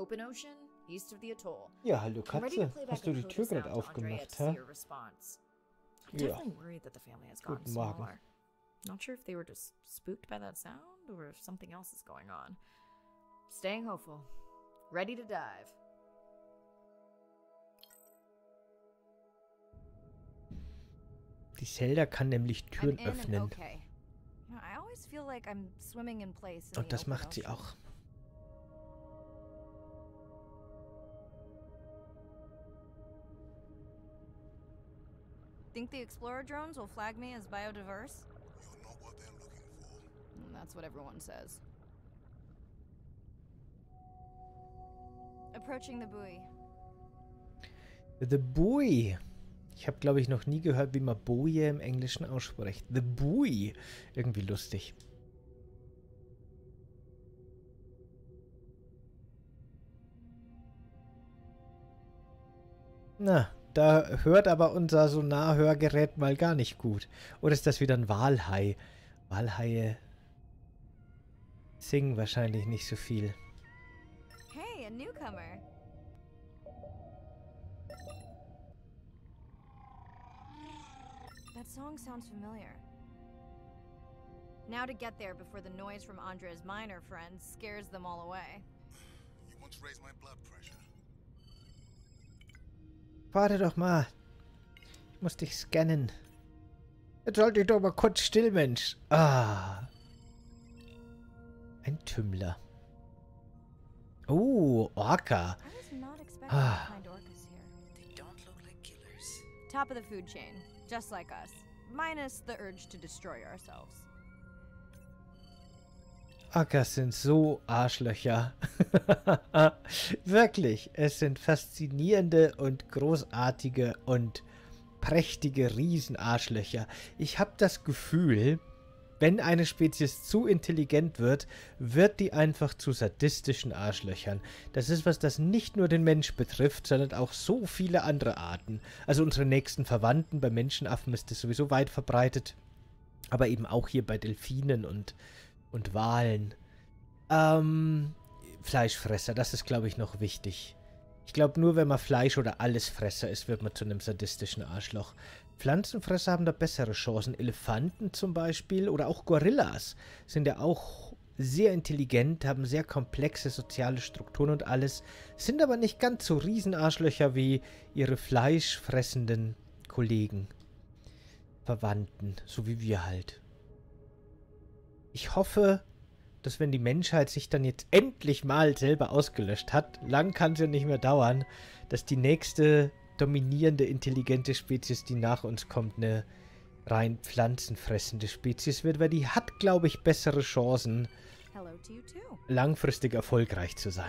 open ocean east of the atoll. Ja, hallo I'm ready to Katze. play back Hast du a die Coda Tür gerade sound to Andrea aufgemacht, to see hä? her response. I'm Ja. definitely worried that the family has gotten Guten Morgen. smaller. Not sure if they were just spooked by that sound or if something else is going on. Staying hopeful. Ready to dive. Die Zelda kann nämlich I'm Türen in and öffnen. okay. You know, I always feel like I'm swimming in place in Und the das open macht sie ocean. auch. Think the Explorer drones will flag me as biodiverse? You're not what they're looking for. That's what everyone says. Approaching the buoy. The Buoy. Ich habe, glaube ich, noch nie gehört, wie man Boje im Englischen ausspricht. The Buoy. Irgendwie lustig. Na, da hört aber unser Sonarhörgerät mal gar nicht gut. Oder ist das wieder ein Walhai? Walhaie singen wahrscheinlich nicht so viel. Hey, a newcomer. That song sounds familiar. Now to get there before the noise from Andrea's miner friends scares them all away. You want to raise my blood pressure? Warte doch mal. Ich muss dich scannen. Jetzt sollte ich doch mal kurz still, Mensch. Ah. Ein Tümmler. Oh, Orca. I was not expecting Ah. to find orcas here. They don't look like killers. Top of the food chain, just like us. Minus the urge to destroy ourselves. Orcas sind so Arschlöcher. Wirklich, es sind faszinierende und großartige und prächtige Riesenarschlöcher. Ich habe das Gefühl, wenn eine Spezies zu intelligent wird, wird die einfach zu sadistischen Arschlöchern. Das ist was, das nicht nur den Mensch betrifft, sondern auch so viele andere Arten. Also unsere nächsten Verwandten, bei Menschenaffen ist das sowieso weit verbreitet. Aber eben auch hier bei Delfinen und Walen. Fleischfresser, das ist, glaube ich, noch wichtig. Ich glaube, nur wenn man Fleisch- oder Allesfresser ist, wird man zu einem sadistischen Arschloch. Pflanzenfresser haben da bessere Chancen. Elefanten zum Beispiel oder auch Gorillas sind ja auch sehr intelligent, haben sehr komplexe soziale Strukturen und alles, sind aber nicht ganz so Riesenarschlöcher wie ihre fleischfressenden Kollegen, Verwandten, so wie wir halt. Ich hoffe, dass wenn die Menschheit sich dann jetzt endlich mal selber ausgelöscht hat, lang kann es ja nicht mehr dauern, dass die nächste dominierende, intelligente Spezies, die nach uns kommt, eine rein pflanzenfressende Spezies wird, weil die hat, glaube ich, bessere Chancen, Hello to you too. langfristig erfolgreich zu sein.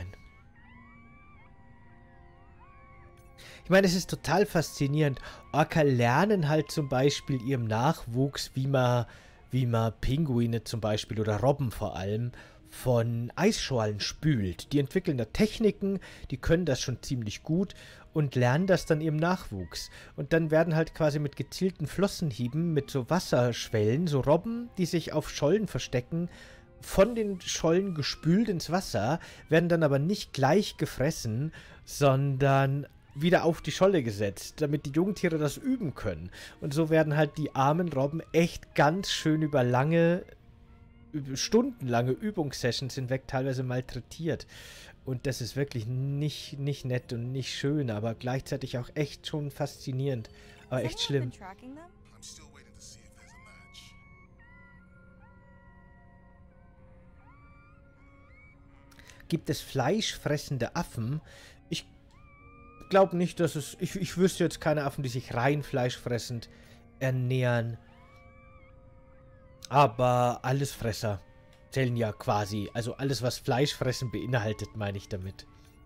Ich meine, es ist total faszinierend. Orca lernen halt zum Beispiel ihrem Nachwuchs, wie man Pinguine zum Beispiel oder Robben vor allem von Eisschollen spült. Die entwickeln da Techniken, die können das schon ziemlich gut und lernen das dann ihrem Nachwuchs. Und dann werden halt quasi mit gezielten Flossenhieben, mit so Wasserschwellen, so Robben, die sich auf Schollen verstecken, von den Schollen gespült ins Wasser, werden dann aber nicht gleich gefressen, sondern wieder auf die Scholle gesetzt, damit die Jungtiere das üben können. Und so werden halt die armen Robben echt ganz schön über stundenlange Übungssessions hinweg teilweise malträtiert. Und das ist wirklich nicht nett und nicht schön, aber gleichzeitig auch echt schon faszinierend. Aber echt schlimm. I'm still waiting to see if there's a match. Gibt es fleischfressende Affen? Ich glaube nicht, dass es... Ich wüsste jetzt keine Affen, die sich rein fleischfressend ernähren. Aber Allesfresser zählen ja quasi. Also alles, was Fleischfressen beinhaltet, meine ich damit.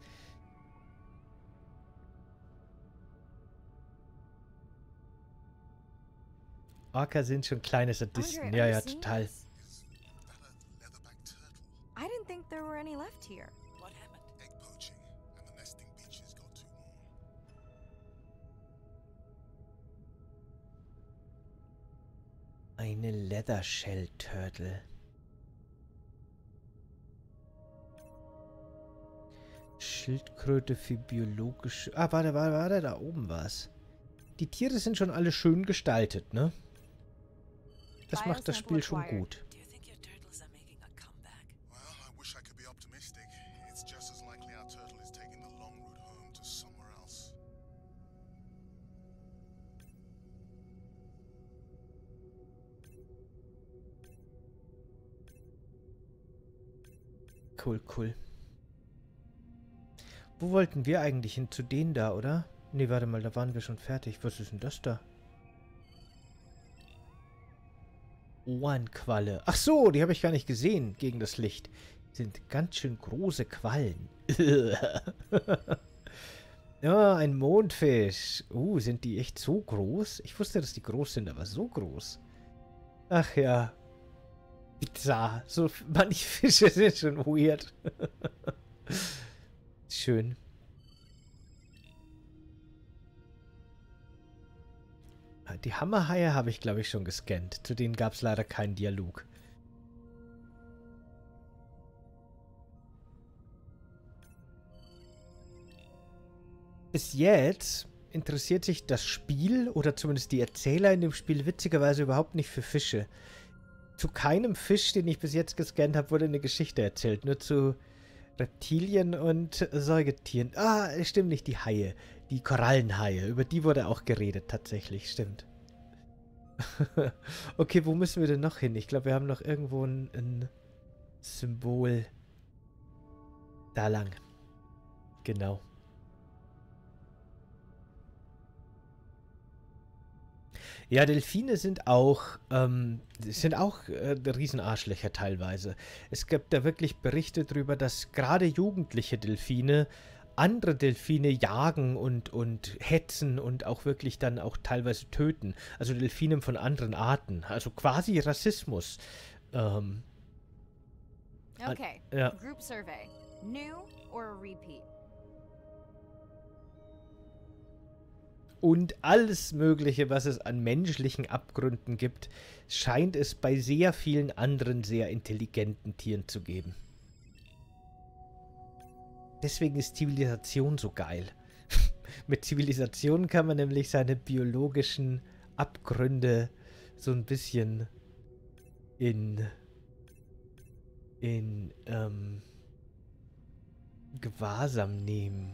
Orca sind schon kleine Sadisten. Ja, ja, total. Is that a leatherback turtle? I didn't think there were any left here. What happened? Egg poaching, and the nesting beaches got too warm. Eine Leathershell Turtle. Schildkröte für biologische... Ah, warte, da oben war's. Die Tiere sind schon alle schön gestaltet, ne? Das macht das Spiel schon gut. Well, I wish I could be optimistic. It's just as likely our turtle is taking the long route home to somewhere else. Cool. Wo wollten wir eigentlich hin? Zu denen da, oder? Nee, warte mal, da waren wir schon fertig. Was ist denn das da? Ohrenqualle. Ach so, die habe ich gar nicht gesehen gegen das Licht. Sind ganz schön große Quallen. Ja, ein Mondfisch. Sind die echt so groß? Ich wusste, dass die groß sind, aber so groß. Ach ja. Bizarr. So manche Fische sind schon weird. Schön. Die Hammerhaie habe ich, glaube ich, schon gescannt. Zu denen gab es leider keinen Dialog. Bis jetzt interessiert sich das Spiel, oder zumindest die Erzähler in dem Spiel, witzigerweise überhaupt nicht für Fische. Zu keinem Fisch, den ich bis jetzt gescannt habe, wurde eine Geschichte erzählt. Nur zu Reptilien und Säugetieren. Ah, stimmt nicht, die Haie. Die Korallenhaie. Über die wurde auch geredet, tatsächlich. Stimmt. Okay, wo müssen wir denn noch hin? Ich glaube, wir haben noch irgendwo ein Symbol. Da lang. Genau. Ja, Delfine sind auch Riesenarschlöcher teilweise. Es gibt da wirklich Berichte darüber, dass gerade jugendliche Delfine andere Delfine jagen und hetzen und auch wirklich dann auch teilweise töten. Also Delfine von anderen Arten. Also quasi Rassismus. Okay. Ja. Group survey. New or a repeat? Und alles Mögliche, was es an menschlichen Abgründen gibt, scheint es bei sehr vielen anderen sehr intelligenten Tieren zu geben. Deswegen ist Zivilisation so geil. Mit Zivilisation kann man nämlich seine biologischen Abgründe so ein bisschen in Gewahrsam nehmen.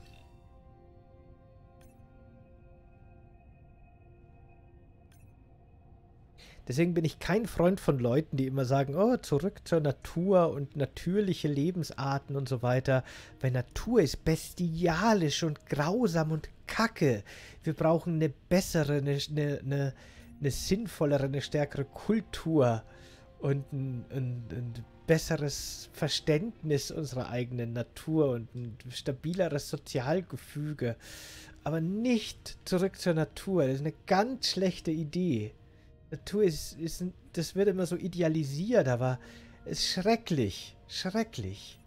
Deswegen bin ich kein Freund von Leuten, die immer sagen, oh, zurück zur Natur und natürliche Lebensarten und so weiter. Weil Natur ist bestialisch und grausam und kacke. Wir brauchen eine bessere, eine sinnvollere, eine stärkere Kultur und ein besseres Verständnis unserer eigenen Natur und ein stabileres Sozialgefüge. Aber nicht zurück zur Natur. Das ist eine ganz schlechte Idee. Natur das wird immer so idealisiert, aber es ist schrecklich. Schrecklich.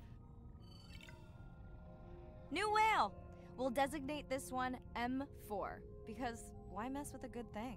New whale. We'll designate this one M4 because why mess with a good thing?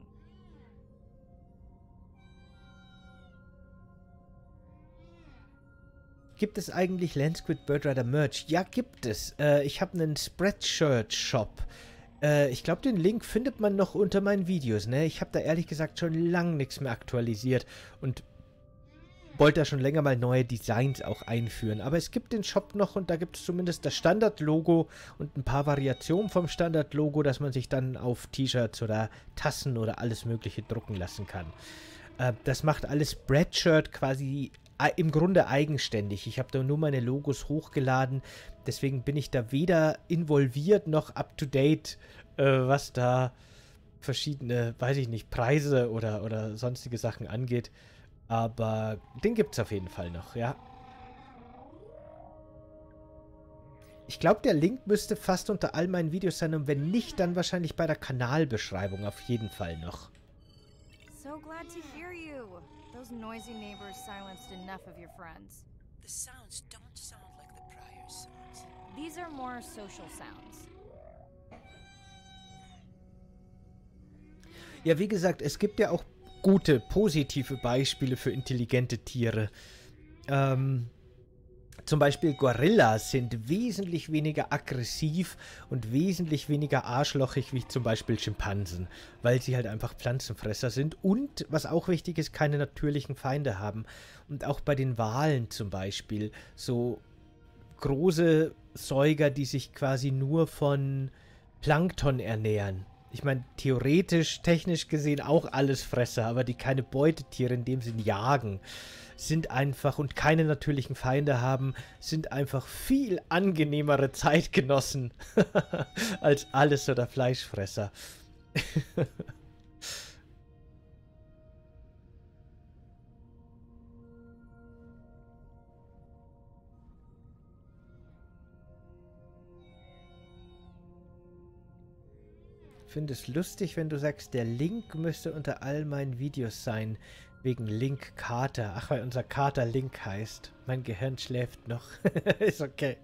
Gibt es eigentlich Landsquid Bird Rider Merch? Ja, gibt es. Ich habe einen Spreadshirt-Shop. Ich glaube, den Link findet man noch unter meinen Videos, ne? Ich habe da ehrlich gesagt schon lange nichts mehr aktualisiert und wollte da schon länger mal neue Designs auch einführen. Aber es gibt den Shop noch und da gibt es zumindest das Standard-Logo und ein paar Variationen vom Standard-Logo, dass man sich dann auf T-Shirts oder Tassen oder alles Mögliche drucken lassen kann. Das macht alles Spreadshirt quasi im Grunde eigenständig. Ich habe da nur meine Logos hochgeladen. Deswegen bin ich da weder involviert noch up-to-date, was da verschiedene, weiß ich nicht, Preise oder sonstige Sachen angeht. Aber den gibt es auf jeden Fall noch, ja. Ich glaube, der Link müsste fast unter all meinen Videos sein und wenn nicht, dann wahrscheinlich bei der Kanalbeschreibung auf jeden Fall noch. So glad to hear you. Those noisy neighbors silenced enough of your friends. The sounds don't sound like the prior sounds. These are more social sounds. Ja, wie gesagt, es gibt ja auch gute, positive Beispiele für intelligente Tiere. Zum Beispiel Gorillas sind wesentlich weniger aggressiv und wesentlich weniger arschlochig wie zum Beispiel Schimpansen, weil sie halt einfach Pflanzenfresser sind und, was auch wichtig ist, keine natürlichen Feinde haben. Und auch bei den Walen zum Beispiel, so große Säuger, die sich quasi nur von Plankton ernähren. Ich meine, theoretisch, technisch gesehen auch Allesfresser, aber die keine Beutetiere in dem Sinn jagen, sind einfach und keine natürlichen Feinde haben, sind einfach viel angenehmere Zeitgenossen als Alles- oder Fleischfresser. Ich finde es lustig, wenn du sagst, der Link müsste unter all meinen Videos sein. Wegen Link Carter. Ach, weil unser Kater Link heißt. Mein Gehirn schläft noch. Ist okay.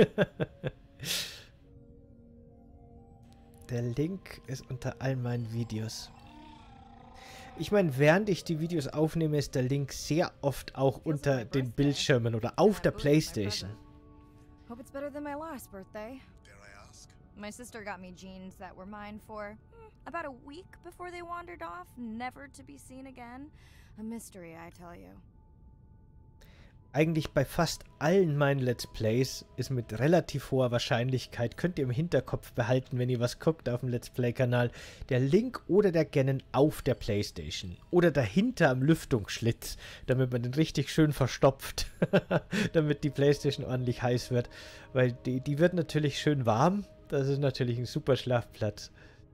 Der Link ist unter all meinen Videos. Ich meine, während ich die Videos aufnehme, ist der Link sehr oft auch unter den Bildschirmen oder auf der PlayStation. Hope it's better than my last birthday. Dare I ask? My sister got me jeans that were mine for about a week before they wandered off, never to be seen again. A mystery, I tell you. Eigentlich bei fast allen meinen Let's Plays ist mit relativ hoher Wahrscheinlichkeit, könnt ihr im Hinterkopf behalten, wenn ihr was guckt auf dem Let's Play-Kanal, der Link oder der Ganon auf der PlayStation. Oder dahinter am Lüftungsschlitz, damit man den richtig schön verstopft, damit die PlayStation ordentlich heiß wird. Weil die wird natürlich schön warm, das ist natürlich ein super Schlafplatz.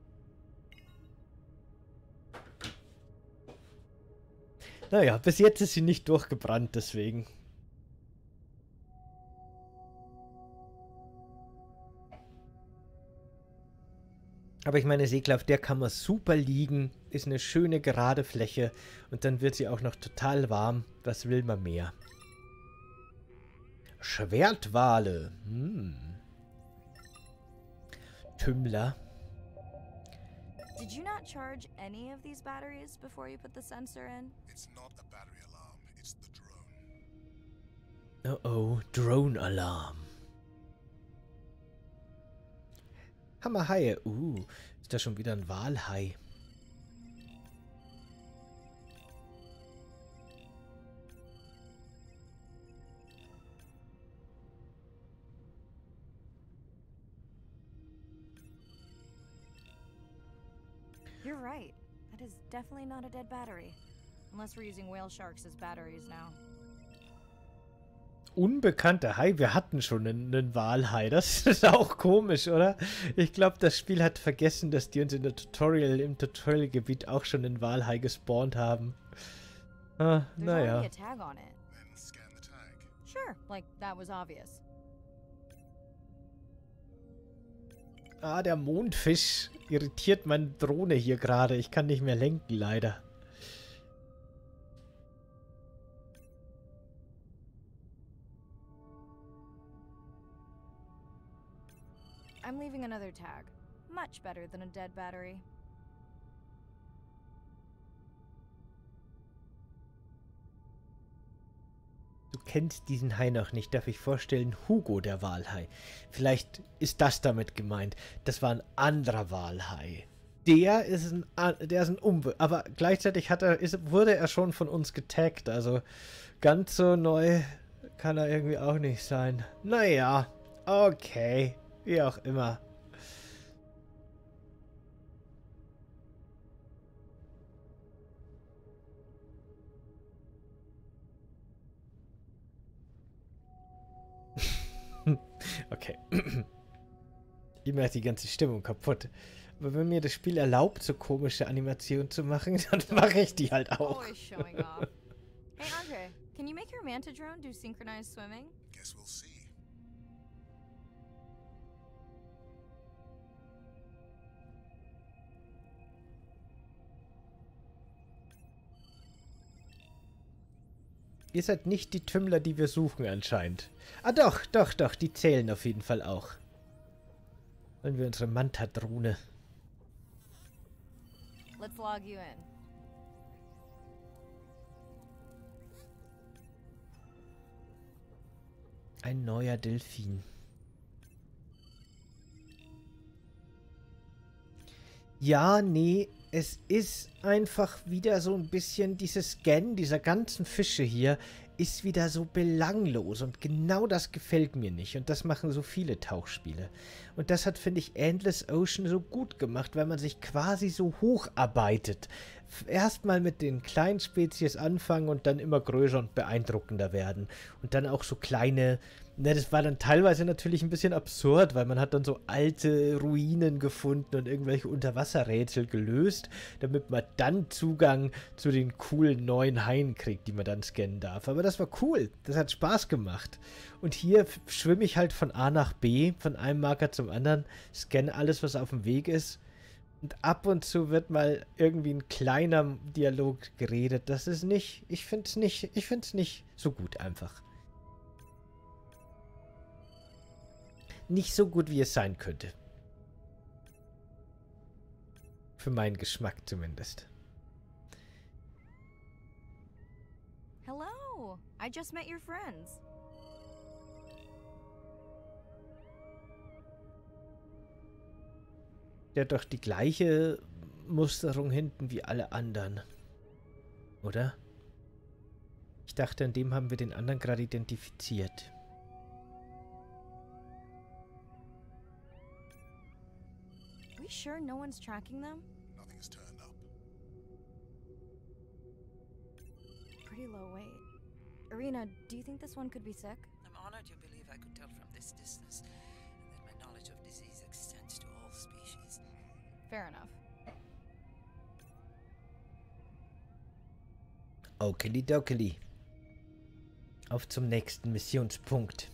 Naja, bis jetzt ist sie nicht durchgebrannt, deswegen. Aber ich meine, Segel, auf der kann man super liegen, ist eine schöne gerade Fläche und dann wird sie auch noch total warm. Was will man mehr? Schwertwale. Tümmler. Did you not charge any of these batteries before you put the sensor in? It's not a battery alarm, it's the drone. Oh, Drone-Alarm. Hammerhaie. Ist da schon wieder ein Walhai. You're right. That is definitely not a dead battery. Unless we're using whale sharks as batteries now. Unbekannter Hai? Wir hatten schon einen Walhai. Das ist auch komisch, oder? Ich glaube, das Spiel hat vergessen, dass die uns im Tutorial-Gebiet auch schon einen Walhai gespawnt haben. Ah, There's naja. already a tag on it. Then scan the tag. Sure, like that was obvious. Ah, der Mondfisch irritiert meine Drohne hier gerade. Ich kann nicht mehr lenken, leider. I'm leaving another tag. Much better than a dead battery. Du kennst diesen Hai noch nicht, darf ich vorstellen. Hugo, der Walhai. Vielleicht ist das damit gemeint. Das war ein anderer Walhai. Der ist ein aber gleichzeitig wurde er schon von uns getaggt. Also ganz so neu kann er irgendwie auch nicht sein. Naja, okay. Wie auch immer. Okay. Ich mache die ganze Stimmung kaputt. Aber wenn mir das Spiel erlaubt, so komische Animationen zu machen, dann mache ich die halt auch. Always showing off. Hey Andre, can you make your manta drone do synchronized swimming? Guess we'll see. Ihr seid nicht die Tümmler, die wir suchen anscheinend. Ah doch, die zählen auf jeden Fall auch. Wollen wir unsere Manta-Drohne. Let's log you in. Ein neuer Delfin. Ja, nee, es ist einfach wieder so ein bisschen dieses Scan dieser ganzen Fische hier ist wieder so belanglos und genau das gefällt mir nicht und das machen so viele Tauchspiele. Und das hat, finde ich, Endless Ocean so gut gemacht, weil man sich quasi so hocharbeitet. Erstmal mit den kleinen Spezies anfangen und dann immer größer und beeindruckender werden. Und dann auch so kleine... Ne, das war dann teilweise natürlich ein bisschen absurd, weil man hat dann so alte Ruinen gefunden und irgendwelche Unterwasserrätsel gelöst, damit man dann Zugang zu den coolen neuen Haien kriegt, die man dann scannen darf. Aber das war cool, das hat Spaß gemacht. Und hier schwimme ich halt von A nach B, von einem Marker zum anderen, scanne alles, was auf dem Weg ist. Und ab und zu wird mal irgendwie ein kleiner Dialog geredet. Das ist nicht, ich finde es nicht so gut einfach. Nicht so gut, wie es sein könnte. Für meinen Geschmack zumindest. Hello! I just met your friends. Der hat doch die gleiche Musterung hinten wie alle anderen. Oder? Ich dachte, an dem haben wir den anderen gerade identifiziert. Are we sure no one's tracking them? Nothing's turned up. Pretty low weight. Irina, do you think this one could be sick? I'm honored you believe I could tell from this distance, and that my knowledge of disease extends to all species. Fair enough. Okili-dokili. Auf zum nächsten Missionspunkt.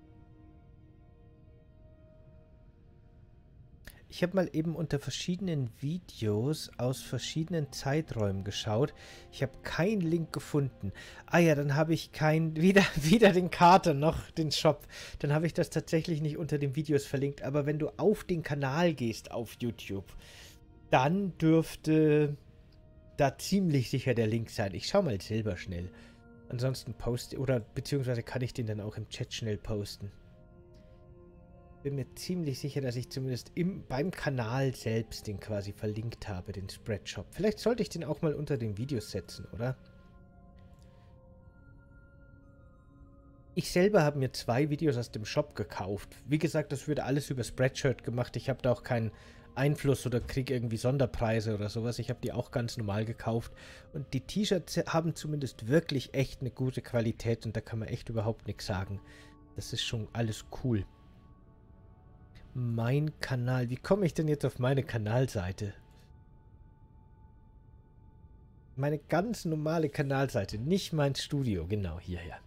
Ich habe mal eben unter verschiedenen Videos aus verschiedenen Zeiträumen geschaut. Ich habe keinen Link gefunden. Ah ja, dann habe ich weder den Kater noch den Shop. Dann habe ich das tatsächlich nicht unter den Videos verlinkt. Aber wenn du auf den Kanal gehst auf YouTube, dann dürfte da ziemlich sicher der Link sein. Ich schaue mal selber schnell. Ansonsten beziehungsweise kann ich den dann auch im Chat schnell posten. Bin mir ziemlich sicher, dass ich zumindest beim Kanal selbst den quasi verlinkt habe, den Spreadshop. Vielleicht sollte ich den auch mal unter den Videos setzen, oder? Ich selber habe mir 2 Videos aus dem Shop gekauft. Wie gesagt, das wird alles über Spreadshirt gemacht. Ich habe da auch keinen Einfluss oder kriege irgendwie Sonderpreise oder sowas. Ich habe die auch ganz normal gekauft. Und die T-Shirts haben zumindest wirklich echt eine gute Qualität und da kann man echt überhaupt nichts sagen. Das ist schon alles cool. Mein Kanal. Wie komme ich denn jetzt auf meine Kanalseite? Meine ganz normale Kanalseite, nicht mein Studio. Genau, hierher.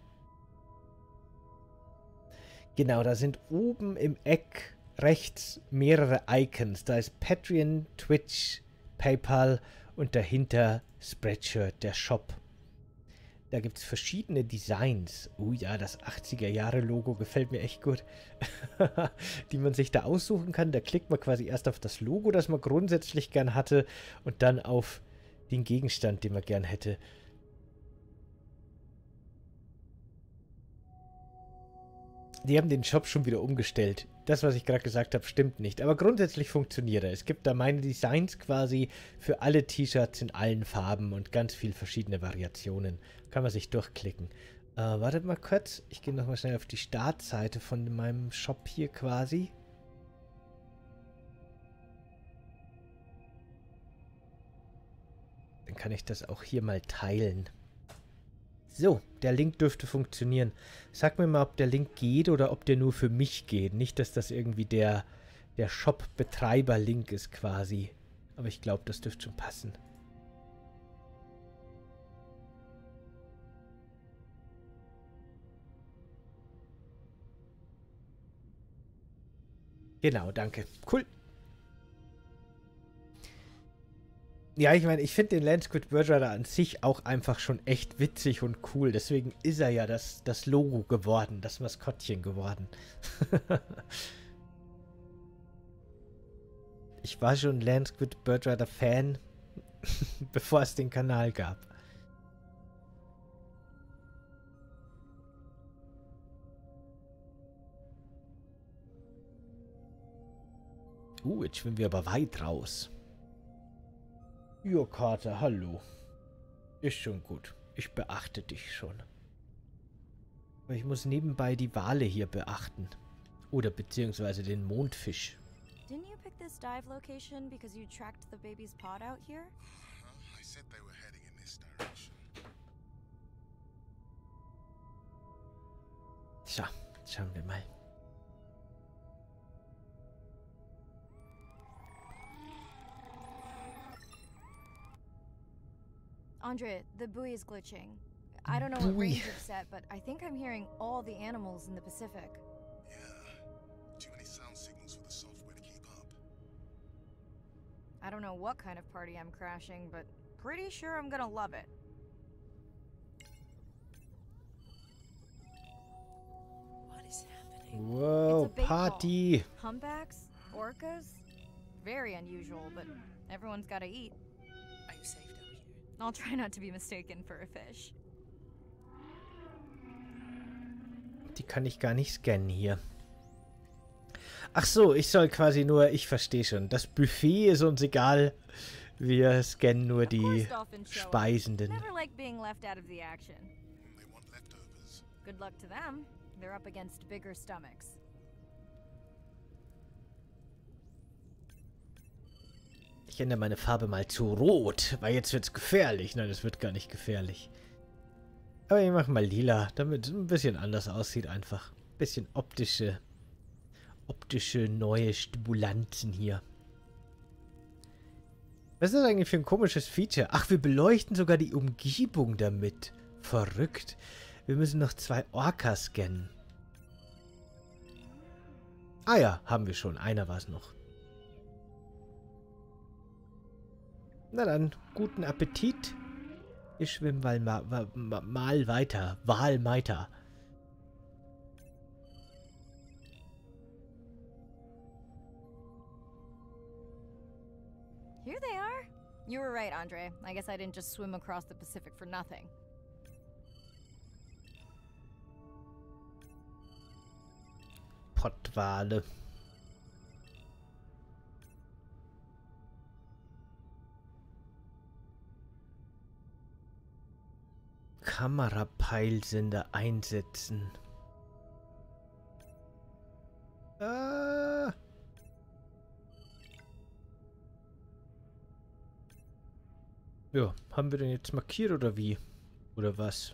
Genau, da sind oben im Eck rechts mehrere Icons. Da ist Patreon, Twitch, PayPal und dahinter Spreadshirt, der Shop. Da gibt es verschiedene Designs. Oh ja, das 80er-Jahre-Logo gefällt mir echt gut. Die man sich da aussuchen kann. Da klickt man quasi erst auf das Logo, das man grundsätzlich gern hatte, und dann auf den Gegenstand, den man gern hätte. Die haben den Shop schon wieder umgestellt. Das, was ich gerade gesagt habe, stimmt nicht. Aber grundsätzlich funktioniert er. Es gibt da meine Designs quasi für alle T-Shirts in allen Farben und ganz viel verschiedene Variationen. Kann man sich durchklicken. Wartet mal kurz. Ich gehe nochmal schnell auf die Startseite von meinem Shop hier quasi. Dann kann ich das auch hier mal teilen. So, der Link dürfte funktionieren. Sag mir mal, ob der Link geht oder ob der nur für mich geht. Nicht, dass das irgendwie der Shop-Betreiber-Link ist quasi. Aber ich glaube, das dürfte schon passen. Genau, danke. Cool. Ja, ich meine, ich finde den Land Squid Bird Rider an sich auch einfach schon echt witzig und cool. Deswegen ist er ja das Logo geworden, das Maskottchen geworden. Ich war schon Land Squid Bird Rider Fan, bevor es den Kanal gab. Jetzt schwimmen wir aber weit raus. Ja, Kater, hallo. Ist schon gut. Ich beachte dich schon. Aber ich muss nebenbei die Wale hier beachten. Oder beziehungsweise den Mondfisch. Didn't you pick this dive location because you tracked the baby's pod out here? I said they were heading in this direction. So, schauen wir mal. Andre, the buoy is glitching. I don't know what Buoy. range you've set, but I think I'm hearing all the animals in the Pacific. Yeah. Too many sound signals for the software to keep up. I don't know what kind of party I'm crashing, but pretty sure I'm gonna love it. What is happening? Wow, It's a bait Party. Humpbacks? Orcas? Very unusual, but everyone's gotta eat. Are you safe down here? I'll try not to be mistaken for a fish. Die kann ich gar nicht scannen hier. Ach so, ich soll quasi nur, ich verstehe schon. Das Buffet ist uns egal. Wir scannen nur Of die course dolphins show up. Speisenden. Never like being left out of the action. They want leftovers. Good luck to them. They're up against bigger stomachs. Ich ändere meine Farbe mal zu Rot, weil jetzt wird's gefährlich. Nein, es wird gar nicht gefährlich. Aber ich mache mal lila, damit es ein bisschen anders aussieht einfach. Bisschen optische neue Stimulanzen hier. Was ist das eigentlich für ein komisches Feature? Ach, wir beleuchten sogar die Umgebung damit. Verrückt. Wir müssen noch 2 Orcas scannen. Ah ja, haben wir schon. Einer war es noch. Na dann, guten Appetit. Ich schwimme mal weiter. Wal weiter. Here they are. You were right, Andre. I guess I didn't just swim across the Pacific for nothing. Pottwale. Kamerapeilsender einsetzen. Ah. Ja, haben wir den jetzt markiert oder wie? Oder was?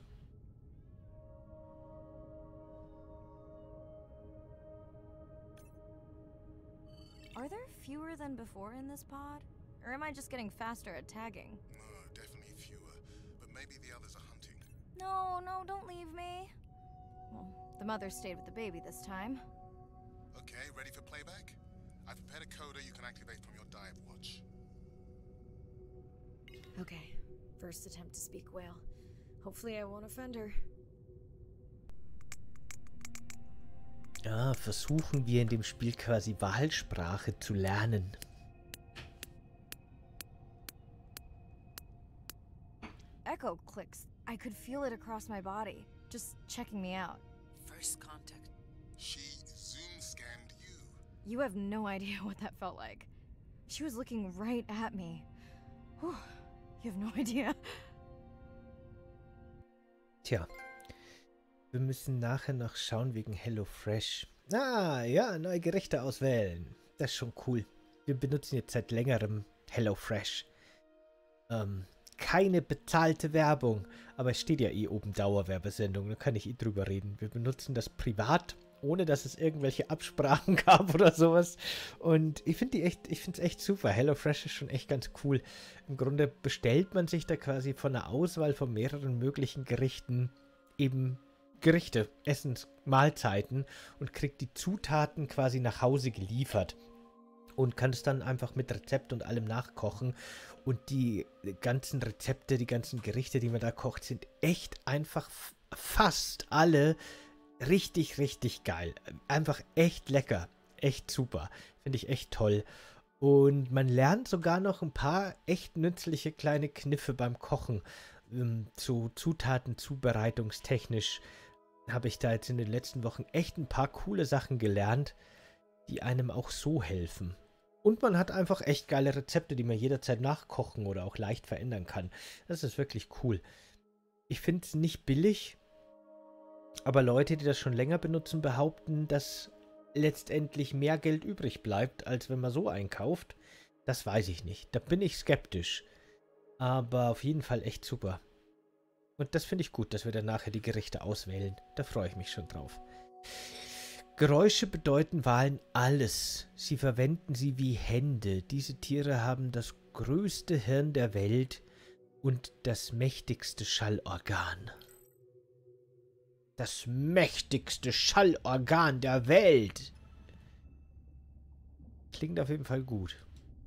Are there fewer than before in this pod? Or am I just getting faster at tagging? No, definitely fewer. But maybe the others are hunting. No, no, don't leave me. Well, the mother stayed with the baby this time. Okay, ready for playback? I've prepared a coder you can activate from your dive watch. Okay, first attempt to speak whale. Hopefully I won't offend her. Ja, versuchen wir in dem Spiel quasi Wahlsprache zu lernen. Echo clicks. I could feel it across my body, just checking me out. First contact. She zoom scanned you. You have no idea what that felt like. She was looking right at me. Whew, you have no idea. Tja. Wir müssen nachher noch schauen wegen HelloFresh. Ah, ja, neue Gerichte auswählen. Das ist schon cool. Wir benutzen jetzt seit längerem HelloFresh. Keine bezahlte Werbung. Aber es steht ja eh oben Dauerwerbesendung. Da kann ich eh drüber reden. Wir benutzen das privat, ohne dass es irgendwelche Absprachen gab oder sowas. Und ich finde es echt super. HelloFresh ist schon echt ganz cool. Im Grunde bestellt man sich da quasi von einer Auswahl von mehreren möglichen Gerichten eben Gerichte, Essens, Mahlzeiten und kriegt die Zutaten quasi nach Hause geliefert und kann es dann einfach mit Rezept und allem nachkochen. Und die ganzen Rezepte, die ganzen Gerichte, die man da kocht, sind echt einfach fast alle richtig, richtig geil. Einfach echt lecker, echt super. Finde ich echt toll. Und man lernt sogar noch ein paar echt nützliche kleine Kniffe beim Kochen. Zu Zutaten, zubereitungstechnisch habe ich da jetzt in den letzten Wochen echt ein paar coole Sachen gelernt, die einem auch so helfen. Und man hat einfach echt geile Rezepte, die man jederzeit nachkochen oder auch leicht verändern kann. Das ist wirklich cool. Ich finde es nicht billig, aber Leute, die das schon länger benutzen, behaupten, dass letztendlich mehr Geld übrig bleibt, als wenn man so einkauft. Das weiß ich nicht. Da bin ich skeptisch. Aber auf jeden Fall echt super. Und das finde ich gut, dass wir dann nachher die Gerichte auswählen. Da freue ich mich schon drauf. Geräusche bedeuten Walen alles. Sie verwenden sie wie Hände. Diese Tiere haben das größte Hirn der Welt und das mächtigste Schallorgan. Das mächtigste Schallorgan der Welt. Klingt auf jeden Fall gut.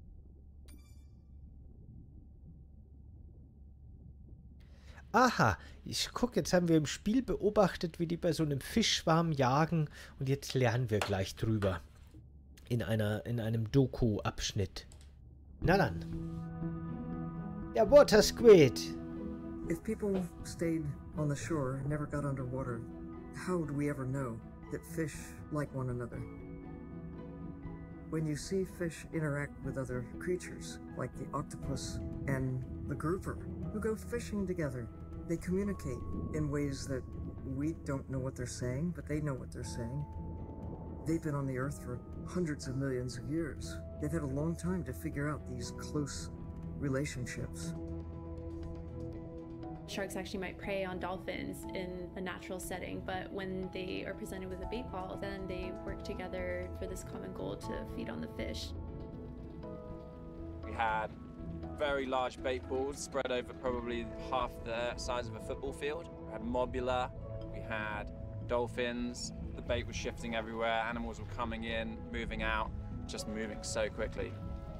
Aha, ich guck, jetzt haben wir im Spiel beobachtet, wie die bei so einem Fischschwarm jagen und jetzt lernen wir gleich drüber. In einem Doku-Abschnitt. Na dann. Der Water Squid. If people stayed on the shore and never got underwater, how would we ever know that fish like one another? When you see fish interact with other creatures, like the octopus and the grouper, who go fishing together, they communicate in ways that we don't know what they're saying, but they know what they're saying. They've been on the earth for hundreds of millions of years. They've had a long time to figure out these close relationships. Sharks actually might prey on dolphins in a natural setting, but when they are presented with a bait ball, then they work together for this common goal to feed on the fish. We had very large bait balls spread over probably half the size of a football field. We had mobula, we had dolphins, the bait was shifting everywhere, animals were coming in, moving out, just moving so quickly.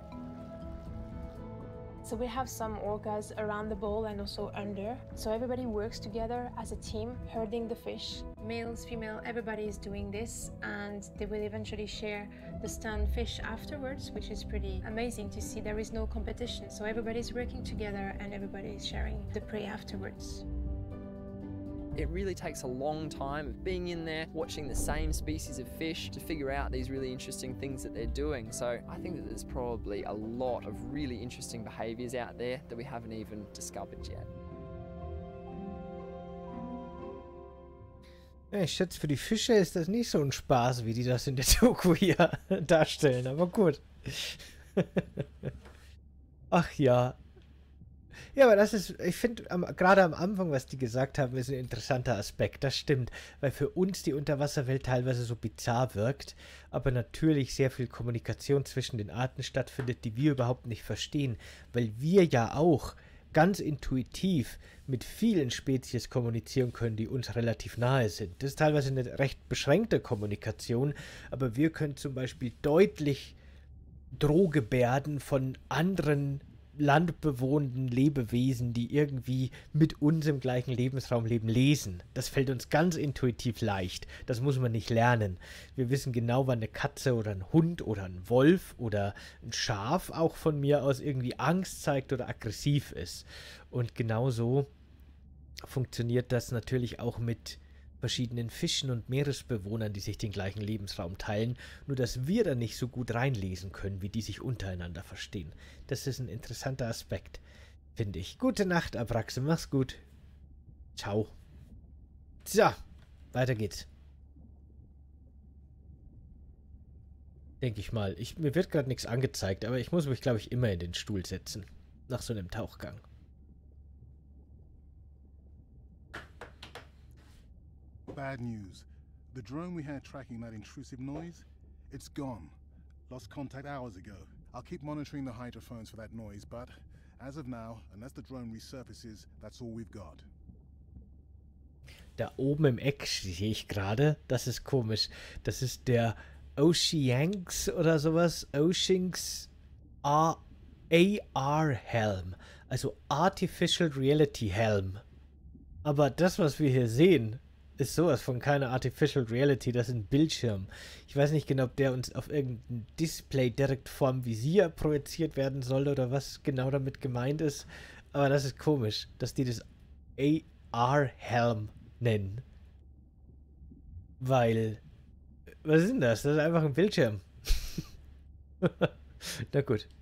So we have some orcas around the bowl and also under. So everybody works together as a team, herding the fish. Males, female, everybody is doing this, and they will eventually share the stunned fish afterwards, which is pretty amazing to see. There is no competition, so everybody's working together and everybody is sharing the prey afterwards. It really takes a long time of being in there, watching the same species of fish to figure out these really interesting things that they're doing. So I think that there's probably a lot of really interesting behaviours out there that we haven't even discovered yet. Ja, ich schätze, für die Fische ist das nicht so ein Spaß, wie die das in der Doku hier darstellen, aber gut. Ach ja. Ja, aber das ist, ich finde, gerade am Anfang, was die gesagt haben, ist ein interessanter Aspekt. Das stimmt, weil für uns die Unterwasserwelt teilweise so bizarr wirkt, aber natürlich sehr viel Kommunikation zwischen den Arten stattfindet, die wir überhaupt nicht verstehen, weil wir ja auch ganz intuitiv mit vielen Spezies kommunizieren können, die uns relativ nahe sind. Das ist teilweise eine recht beschränkte Kommunikation, aber wir können zum Beispiel deutlich Drohgebärden von anderen landbewohnenden Lebewesen, die irgendwie mit uns im gleichen Lebensraum leben, lesen. Das fällt uns ganz intuitiv leicht. Das muss man nicht lernen. Wir wissen genau, wann eine Katze oder ein Hund oder ein Wolf oder ein Schaf auch von mir aus irgendwie Angst zeigt oder aggressiv ist. Und genauso funktioniert das natürlich auch mit verschiedenen Fischen und Meeresbewohnern, die sich den gleichen Lebensraum teilen, nur dass wir da nicht so gut reinlesen können, wie die sich untereinander verstehen. Das ist ein interessanter Aspekt, finde ich. Gute Nacht, Abraxe, mach's gut. Ciao. So, weiter geht's. Denke ich mal. Mir wird gerade nichts angezeigt, aber ich muss mich, glaube ich, immer in den Stuhl setzen. Nach so einem Tauchgang. Bad news. The drone we had tracking that intrusive noise, it's gone. Lost contact hours ago. I'll keep monitoring the hydrophones for that noise, but as of now, unless the drone resurfaces, that's all we've got. Da oben im Eck sehe ich gerade, das ist komisch. Das ist der Oceanx oder sowas. Oceanx AR Helm. Also Artificial Reality Helm. Aber das, was wir hier sehen, ist sowas von keine Artificial Reality, das ist ein Bildschirm. Ich weiß nicht genau, ob der uns auf irgendein Display direkt vorm Visier projiziert werden soll oder was genau damit gemeint ist. Aber das ist komisch, dass die das AR-Helm nennen. Weil, was ist denn das? Das ist einfach ein Bildschirm. Na gut.